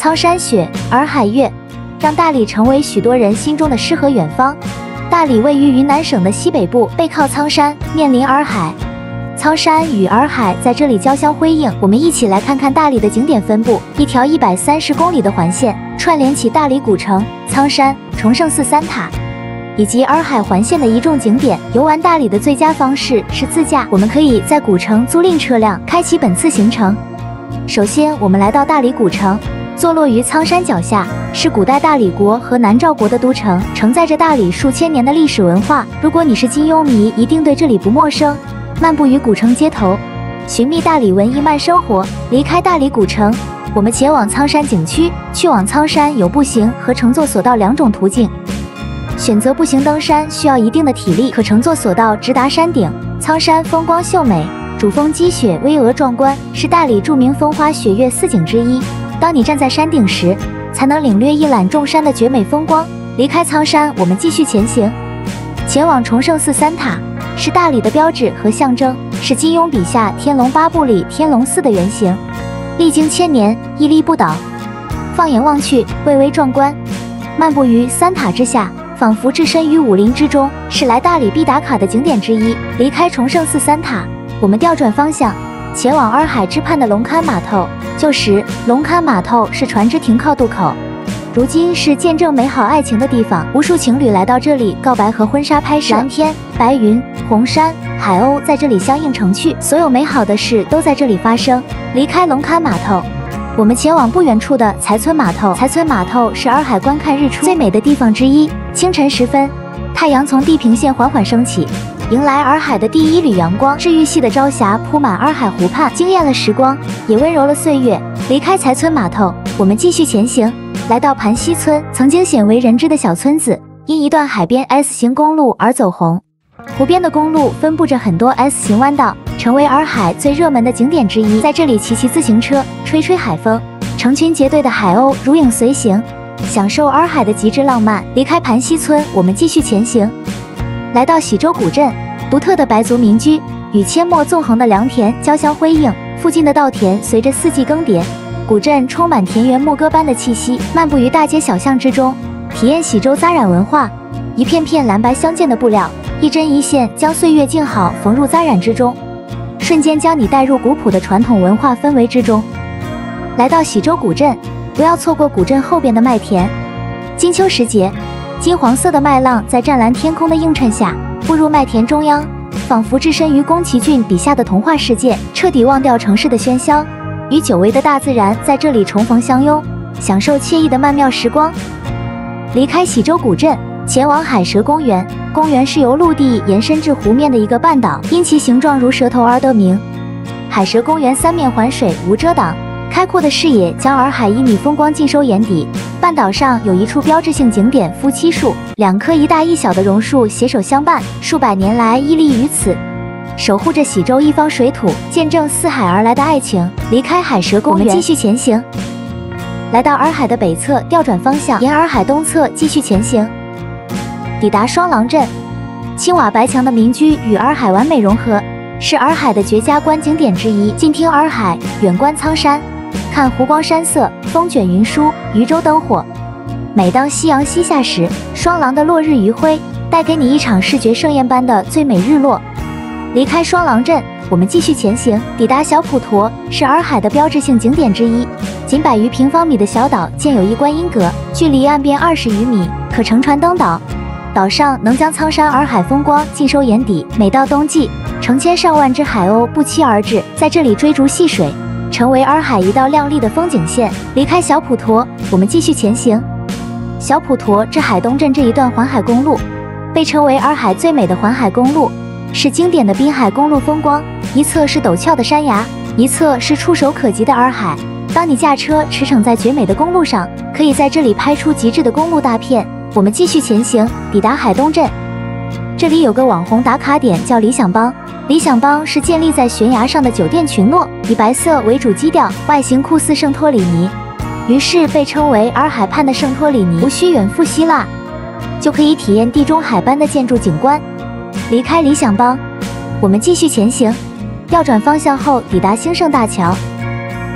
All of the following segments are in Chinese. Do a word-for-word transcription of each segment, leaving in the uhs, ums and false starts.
苍山雪，洱海月，让大理成为许多人心中的诗和远方。大理位于云南省的西北部，背靠苍山，面临洱海。苍山与洱海在这里交相辉映。我们一起来看看大理的景点分布。一条一百三十公里的环线，串联起大理古城、苍山、崇圣寺三塔，以及洱海环线的一众景点。游玩大理的最佳方式是自驾，我们可以在古城租赁车辆，开启本次行程。首先，我们来到大理古城，坐落于苍山脚下，是古代大理国和南诏国的都城，承载着大理数千年的历史文化。如果你是金庸迷，一定对这里不陌生。漫步于古城街头，寻觅大理文艺慢生活。离开大理古城，我们前往苍山景区。去往苍山有步行和乘坐索道两种途径。选择步行登山需要一定的体力，可乘坐索道直达山顶。苍山风光秀美，主峰积雪巍峨壮观，是大理著名风花雪月四景之一。当你站在山顶时，才能领略一览众山的绝美风光。离开苍山，我们继续前行，前往崇圣寺三塔，是大理的标志和象征，是金庸笔下《天龙八部》里天龙寺的原型，历经千年，屹立不倒。放眼望去，蔚为壮观。漫步于三塔之下，仿佛置身于武林之中，是来大理必打卡的景点之一。离开崇圣寺三塔，我们调转方向，前往洱海之畔的龙龛码头。旧时，龙龛码头是船只停靠渡口，如今是见证美好爱情的地方。无数情侣来到这里告白和婚纱拍摄，蓝天、白云、红山、海鸥在这里相映成趣，所有美好的事都在这里发生。离开龙龛码头，我们前往不远处的才村码头。才村码头是洱海观看日出最美的地方之一。清晨时分，太阳从地平线缓缓升起，迎来洱海的第一缕阳光。治愈系的朝霞铺满洱海湖畔，惊艳了时光，也温柔了岁月。离开才村码头，我们继续前行，来到盘溪村，曾经鲜为人知的小村子，因一段海边 S 型公路而走红。湖边的公路分布着很多 S 型弯道，成为洱海最热门的景点之一。在这里骑骑自行车，吹吹海风，成群结队的海鸥如影随形，享受洱海的极致浪漫。离开盘溪村，我们继续前行，来到喜洲古镇，独特的白族民居与阡陌纵横的良田交相辉映。附近的稻田随着四季更迭，古镇充满田园牧歌般的气息。漫步于大街小巷之中，体验喜洲扎染文化，一片片蓝白相间的布料，一针一线将岁月静好缝入扎染之中，瞬间将你带入古朴的传统文化氛围之中。来到喜洲古镇，不要错过古镇后边的麦田。金秋时节，金黄色的麦浪在湛蓝天空的映衬下，步入麦田中央，仿佛置身于宫崎骏笔下的童话世界，彻底忘掉城市的喧嚣，与久违的大自然在这里重逢相拥，享受惬意的曼妙时光。离开喜洲古镇，前往海蛇公园。公园是由陆地延伸至湖面的一个半岛，因其形状如蛇头而得名。海蛇公园三面环水，无遮挡，开阔的视野将洱海一米风光尽收眼底。半岛上有一处标志性景点夫妻树，两棵一大一小的榕树携手相伴，数百年来屹立于此，守护着喜洲一方水土，见证四海而来的爱情。离开海蛇公园，我们继续前行，来到洱海的北侧，调转方向，沿洱海东侧继续前行，抵达双廊镇。青瓦白墙的民居与洱海完美融合，是洱海的绝佳观景点之一。近听洱海，远观苍山，看湖光山色，风卷云舒，渔舟灯火。每当夕阳西下时，双廊的落日余晖带给你一场视觉盛宴般的最美日落。离开双廊镇，我们继续前行，抵达小普陀，是洱海的标志性景点之一。仅百余平方米的小岛建有一观音阁，距离岸边二十余米，可乘船登岛。岛上能将苍山洱海风光尽收眼底。每到冬季，成千上万只海鸥不期而至，在这里追逐戏水，成为洱海一道亮丽的风景线。离开小普陀，我们继续前行。小普陀至海东镇这一段环海公路，被称为洱海最美的环海公路，是经典的滨海公路风光。一侧是陡峭的山崖，一侧是触手可及的洱海。当你驾车驰骋在绝美的公路上，可以在这里拍出极致的公路大片。我们继续前行，抵达海东镇。这里有个网红打卡点叫理想帮。理想帮是建立在悬崖上的酒店群落，以白色为主基调，外形酷似圣托里尼，于是被称为洱海畔的圣托里尼。无需远赴希腊，就可以体验地中海般的建筑景观。离开理想帮，我们继续前行，调转方向后抵达兴盛大桥。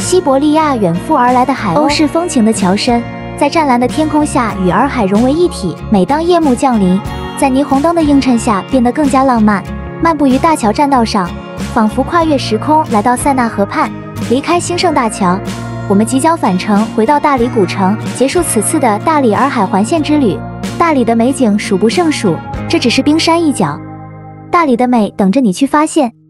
西伯利亚远赴而来的海鸥式风情的桥身，在湛蓝的天空下与洱海融为一体。每当夜幕降临，在霓虹灯的映衬下，变得更加浪漫。漫步于大桥栈道上，仿佛跨越时空，来到塞纳河畔。离开兴盛大桥，我们即将返程，回到大理古城，结束此次的大理洱海环线之旅。大理的美景数不胜数，这只是冰山一角，大理的美等着你去发现。